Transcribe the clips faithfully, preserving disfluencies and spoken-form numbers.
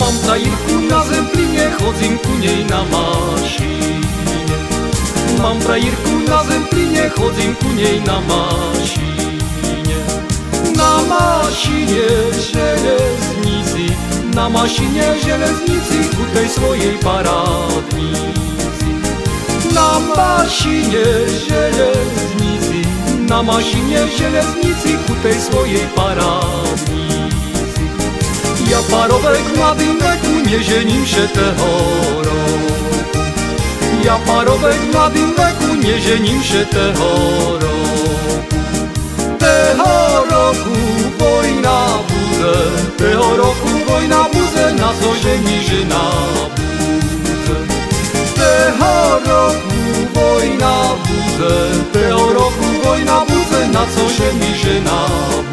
Mám frajerku na Zemplíne, chodím ku nej na mašine. Mám frajerku na Zemplíne, chodím ku nej na mašine. Na mašine železnici, na mašine železnici, ku tej svojej parádnici. Na mašine železnici, na mašine železnici, ku tej svojej parádnici. Ja parovek v mladým veku nežením šetého roku. Ja parovek v mladým veku nežením šetého roku. Tého roku vojna bude, tého roku vojna bude, na co žení žena bude. Tého roku vojna bude, tého roku vojna bude, na co žení žena bude.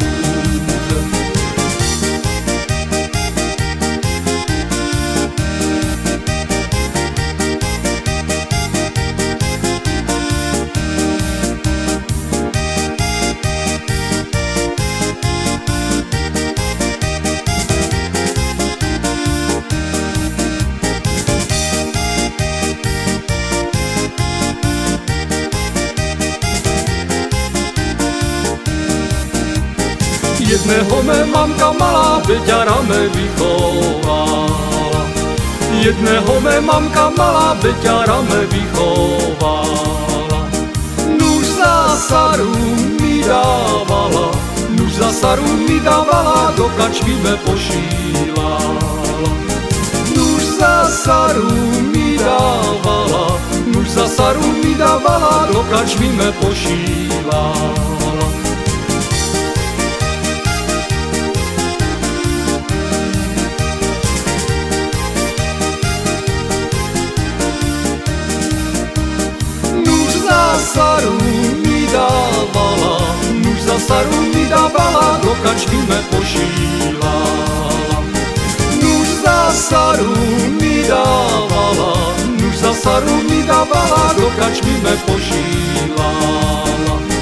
Jedného mé mamka malá beťara me vychovala. Jedného mé mamka malá beťara me vychovala. Nuž za saru mi dávala, nuž za saru mi dávala, do kačky me pošílala. Nuž za saru mi dávala, nuž za saru mi dávala, do kačky me pošílala. Saru mi dávala, nuž za saru mi dávala, do kačky me pošílala. Nuž za saru mi dávala, nuž za saru mi dávala, do kačky me pošílala.